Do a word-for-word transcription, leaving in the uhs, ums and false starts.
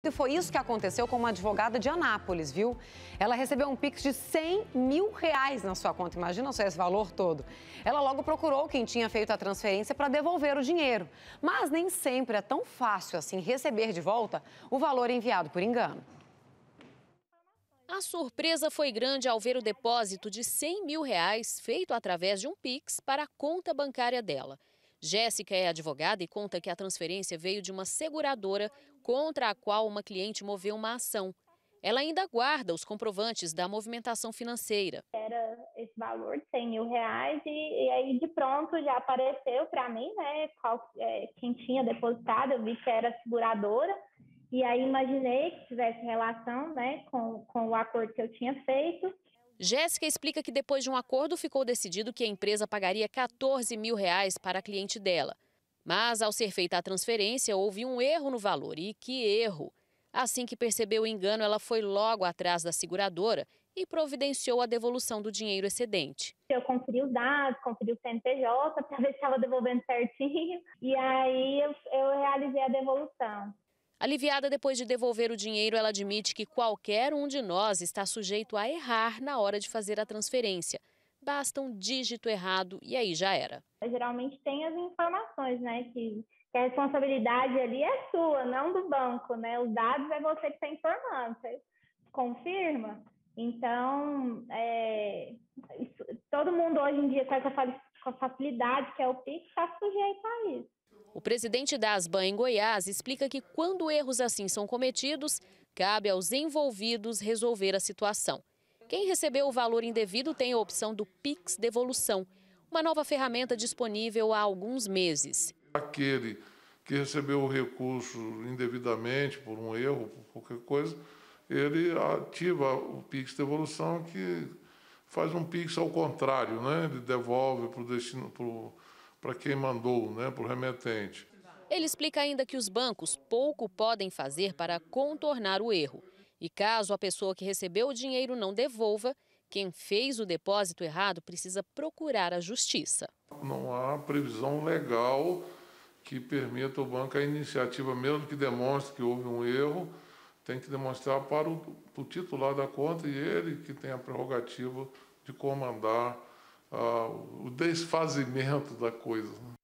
E foi isso que aconteceu com uma advogada de Anápolis, viu? Ela recebeu um Pix de cem mil reais na sua conta. Imagina só esse valor todo. Ela logo procurou quem tinha feito a transferência para devolver o dinheiro. Mas nem sempre é tão fácil assim receber de volta o valor enviado por engano. A surpresa foi grande ao ver o depósito de cem mil reais feito através de um Pix para a conta bancária dela. Jéssica é advogada e conta que a transferência veio de uma seguradora contra a qual uma cliente moveu uma ação. Ela ainda guarda os comprovantes da movimentação financeira. Era esse valor de cem mil reais e, e aí de pronto já apareceu para mim, né, qual, é, quem tinha depositado. Eu vi que era a seguradora e aí imaginei que tivesse relação, né, com, com o acordo que eu tinha feito. Jéssica explica que depois de um acordo ficou decidido que a empresa pagaria quatorze mil reais para a cliente dela. Mas ao ser feita a transferência houve um erro no valor. E que erro! Assim que percebeu o engano, ela foi logo atrás da seguradora e providenciou a devolução do dinheiro excedente. Eu conferi os dados, conferi o C N P J para ver se estava devolvendo certinho e aí eu, eu realizei a devolução. Aliviada depois de devolver o dinheiro, ela admite que qualquer um de nós está sujeito a errar na hora de fazer a transferência. Basta um dígito errado e aí já era. Geralmente tem as informações, né, que, que a responsabilidade ali é sua, não do banco, né? Os dados é você que está informando, você confirma. Então, é, isso, todo mundo hoje em dia com essa com a facilidade que é o Pix está sujeito a isso. O presidente da Asban em Goiás explica que quando erros assim são cometidos, cabe aos envolvidos resolver a situação. Quem recebeu o valor indevido tem a opção do Pix Devolução, uma nova ferramenta disponível há alguns meses. Aquele que recebeu o recurso indevidamente por um erro, por qualquer coisa, ele ativa o Pix Devolução, que faz um Pix ao contrário, né? Ele devolve para o destino, para quem mandou, né? Para o remetente. Ele explica ainda que os bancos pouco podem fazer para contornar o erro. E caso a pessoa que recebeu o dinheiro não devolva, quem fez o depósito errado precisa procurar a justiça. Não há previsão legal que permita ao banco a iniciativa, mesmo que demonstre que houve um erro, tem que demonstrar para o, para o titular da conta e ele que tem a prerrogativa de comandar uh, o desfazimento da coisa.